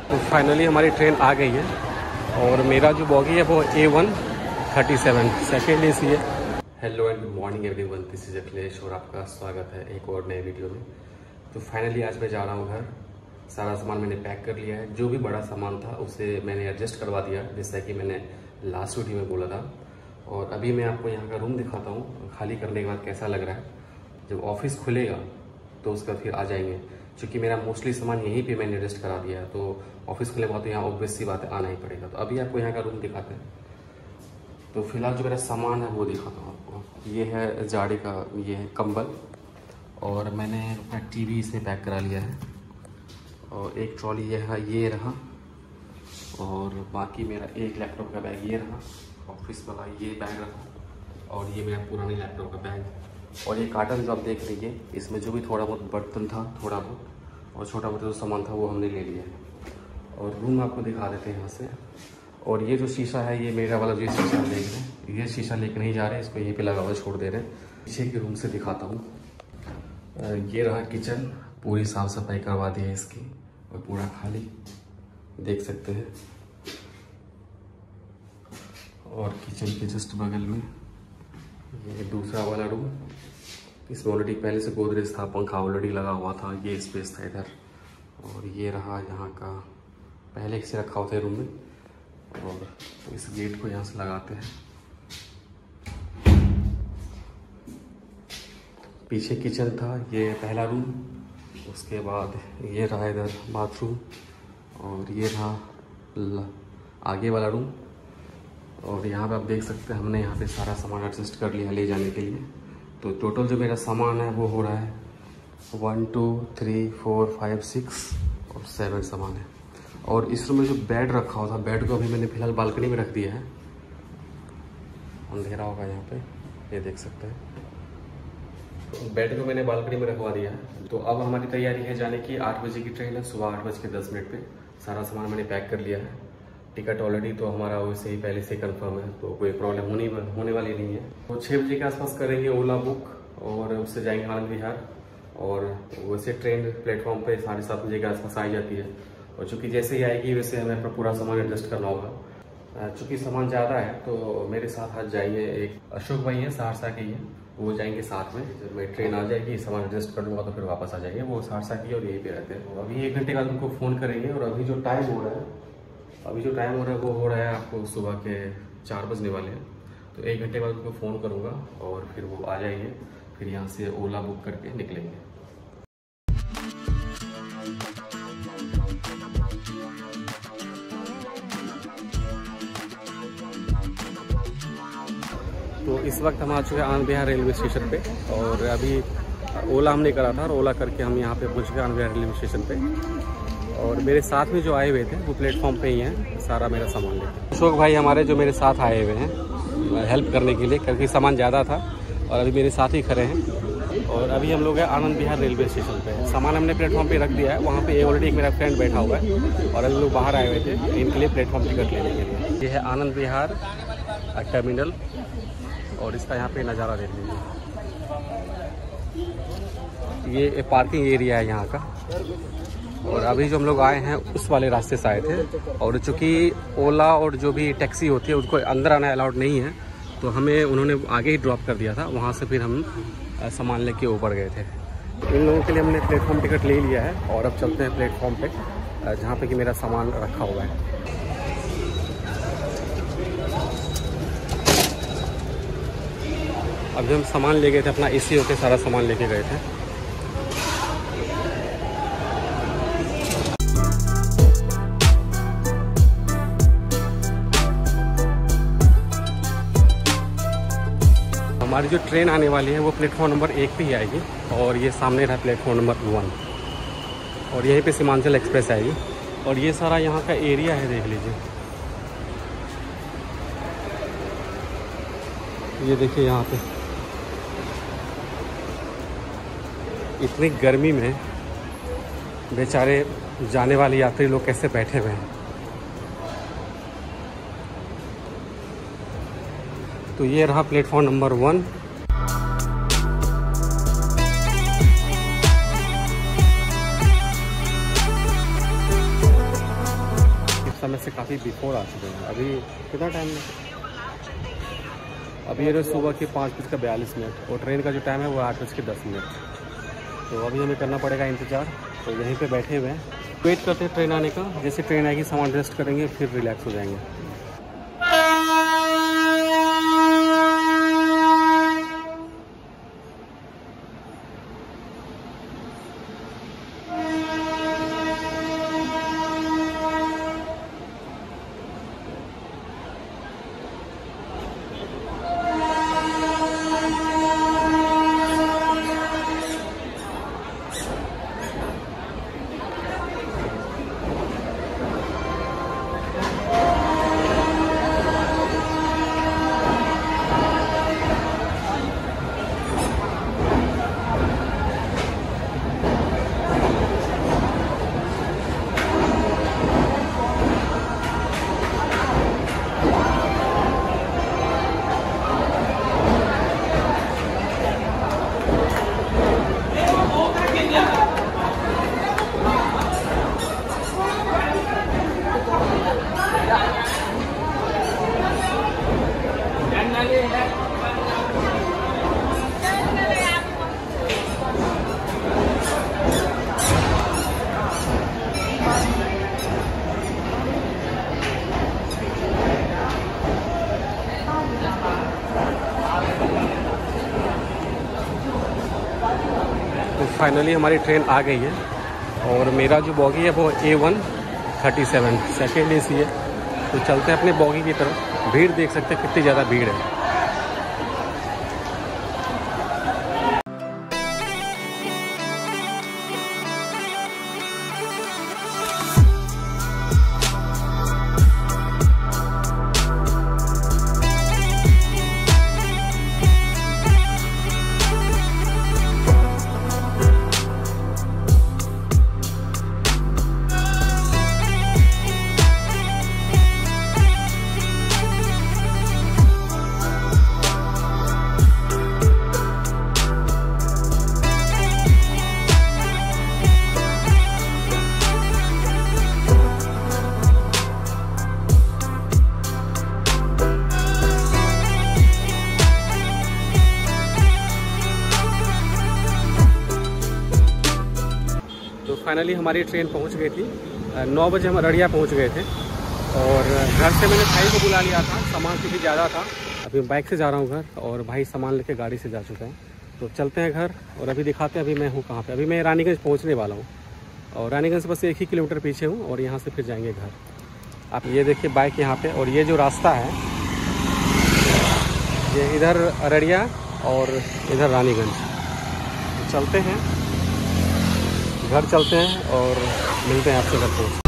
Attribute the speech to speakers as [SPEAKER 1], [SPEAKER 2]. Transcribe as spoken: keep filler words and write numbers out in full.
[SPEAKER 1] तो फाइनली हमारी ट्रेन आ गई है और मेरा जो बॉगी है वो A one thirty seven second A C है। Hello and good morning everyone, this is Akhilesh और आपका स्वागत है एक और नए वीडियो में। तो फाइनली आज मैं जा रहा हूँ घर। सारा सामान मैंने पैक कर लिया है, जो भी बड़ा सामान था उसे मैंने एडजस्ट करवा दिया जैसा कि मैंने लास्ट वीडियो में बोला था। और अभी मैं आपको यहाँ का रूम दिखाता हूँ खाली करने के बाद कैसा लग रहा है। जब ऑफिस खुलेगा तो उसका फिर आ जाएंगे, क्योंकि मेरा मोस्टली सामान यहीं पे मैंने एडजस्ट करा दिया है। तो ऑफिस खुले बाद तो यहाँ ऑब्वियस सी बात है आना ही पड़ेगा। तो अभी आपको यहाँ का रूम दिखाते हैं। तो फिलहाल जो मेरा सामान है वो दिखाता हूँ आपको। ये है जाड़ी का, ये है कंबल और मैंने अपना टीवी इसमें पैक करा लिया है। और एक ट्रॉली ये है, ये रहा। और बाकी मेरा एक लैपटॉप का बैग ये रहा, ऑफिस वाला ये बैग रहा। और ये मेरा पुराने लैपटॉप का बैग। और ये कार्टन जो आप देख रही है, इसमें जो भी थोड़ा बहुत बर्तन था, थोड़ा बहुत और छोटा मोटा जो सामान था वो हमने ले लिया है। और रूम आपको दिखा देते हैं यहाँ से। और ये जो शीशा है, ये मेरा वाला जो शीशा देख रहे हैं, ये शीशा लेकर नहीं जा रहे, इसको यहीं पे लगा हुआ छोड़ दे रहे हैं। पीछे के रूम से दिखाता हूँ। ये रहा किचन, पूरी साफ सफाई करवा दी है इसकी और पूरा खाली देख सकते हैं। और किचन के जस्ट बगल में ये दूसरा वाला रूम, इसमें ऑलरेडी पहले से गोदरेज था, पंखा ऑलरेडी लगा हुआ था, ये स्पेस था इधर। और ये रहा यहाँ का, पहले से रखा हुआ था रूम में। और तो इस गेट को यहाँ से लगाते हैं। पीछे किचन था, ये पहला रूम। उसके बाद ये रहा इधर बाथरूम। और ये रहा आगे वाला रूम। और यहाँ पे आप देख सकते हैं हमने यहाँ पे सारा सामान एडजस्ट कर लिया ले जाने के लिए। तो टोटल जो मेरा सामान है वो हो रहा है one two three four five six और सेवन सामान है। और इस रूम में जो बेड रखा हुआ था, बेड को अभी मैंने फिलहाल बालकनी में रख दिया है। अंधेरा होगा यहाँ पे, ये देख सकते हैं। तो बेड को मैंने बालकनी में रखवा दिया है। तो अब हमारी तैयारी है जाने की। आठ बजे की ट्रेन है, सुबह आठ बज के दस मिनट पे। सारा सामान मैंने पैक कर लिया है। टिकट ऑलरेडी तो हमारा वैसे ही पहले से कंफर्म है, तो कोई प्रॉब्लम होनी होने वाली नहीं है। तो छः बजे के आसपास करेंगे ओला बुक और उससे जाएंगे आनंद विहार। और वैसे ट्रेन प्लेटफॉर्म पे साढ़े सात बजे के आसपास आ जाती है। और चूँकि जैसे ही आएगी वैसे हमें अपना पूरा सामान एडजस्ट करना होगा। चूँकि सामान ज़्यादा है तो मेरे साथ आज जाइए, एक अशोक भाई हैं सहरसा के ही हैं, वो जाएंगे साथ में। जब मैं ट्रेन आ जाएगी सामान एडजस्ट कर लूँगा तो फिर वापस आ जाएंगे। वो सहरसा की और यहीं पे रहते हैं। अभी एक घंटे बाद उनको फ़ोन करेंगे। और अभी जो टाइम हो रहा है अभी जो टाइम हो रहा है वो हो रहा है आपको सुबह के चार बजने वाले हैं। तो एक घंटे बाद उनको फ़ोन करूँगा और फिर वो आ जाएंगे। फिर यहाँ से ओला बुक करके निकलेंगे। तो इस वक्त हम आ चुके हैं आनंद विहार रेलवे स्टेशन पे। और अभी ओला हमने करा था और ओला करके हम यहाँ पे पहुँच गए आनंद विहार रेलवे स्टेशन पे। और मेरे साथ में जो आए हुए थे वो प्लेटफॉर्म पे ही हैं, सारा मेरा सामान लेके। अशोक भाई हमारे जो मेरे साथ आए हुए हैं हेल्प करने के लिए, क्योंकि सामान ज़्यादा था और अभी मेरे साथ ही खड़े हैं। और अभी हम लोग हैं आनंद विहार रेलवे स्टेशन पे। सामान हमने प्लेटफॉर्म पे रख दिया है। वहाँ पे ऑलरेडी एक मेरा फ्रेंड बैठा हुआ है और अभी लोग बाहर आए हुए थे इनके लिए प्लेटफॉर्म टिकट लेने के लिए। ये है आनंद विहार टर्मिनल और इसका यहाँ पे नज़ारा देख लीजिए। ये पार्किंग एरिया है यहाँ का। और अभी जो हम लोग आए हैं उस वाले रास्ते से आए थे। और चूँकि ओला और जो भी टैक्सी होती है उसको अंदर आना अलाउड नहीं है, तो हमें उन्होंने आगे ही ड्रॉप कर दिया था। वहाँ से फिर हम सामान लेके ऊपर गए थे। इन लोगों के लिए हमने प्लेटफॉर्म टिकट ले लिया है और अब चलते हैं प्लेटफॉर्म पे, जहाँ पे कि मेरा सामान रखा हुआ है। अभी हम सामान ले गए थे, अपना एसी होके सारा सामान लेके गए थे। हमारी जो ट्रेन आने वाली है वो प्लेटफॉर्म नंबर एक पे ही आएगी। और ये सामने रहा प्लेटफॉर्म नंबर वन। और यहीं पे सीमांचल एक्सप्रेस आएगी। और ये सारा यहाँ का एरिया है, देख लीजिए। ये देखिए यहाँ पे इतनी गर्मी में बेचारे जाने वाले यात्री लोग कैसे बैठे हुए हैं। तो ये रहा प्लेटफॉर्म नंबर वन। में से काफ़ी बिफोर आ चुके हैं। अभी कितना टाइम है? अभी ये सुबह के पाँच बज का बयालीस मिनट और ट्रेन का जो टाइम है वो आठ बज के दस मिनट। तो अभी हमें करना पड़ेगा इंतज़ार। तो यहीं पे बैठे हुए हैं, वेट करते हैं ट्रेन आने का। जैसे ट्रेन आएगी सामान रेस्ट करेंगे, फिर रिलैक्स हो जाएंगे। तो फाइनली हमारी ट्रेन आ गई है और मेरा जो बॉगी है वो A one thirty seven second A C है। तो चलते हैं अपने बॉगी की तरफ। भीड़ देख सकते हैं कितनी ज़्यादा भीड़ है। तो फाइनली हमारी ट्रेन पहुंच गई थी। नौ बजे हम अररिया पहुंच गए थे और घर से मैंने भाई को बुला लिया था, सामान काफ़ी ज़्यादा था। अभी बाइक से जा रहा हूं घर और भाई सामान लेके गाड़ी से जा चुका है। तो चलते हैं घर और अभी दिखाते हैं अभी मैं हूं कहाँ पे। अभी मैं रानीगंज पहुँचने वाला हूँ और रानीगंज से बस एक ही किलोमीटर पीछे हूँ और यहाँ से फिर जाएंगे घर। आप ये देखिए बाइक यहाँ पर, और ये जो रास्ता है ये इधर अररिया और इधर रानीगंज। चलते हैं घर, चलते हैं और मिलते हैं आपसे घर पे।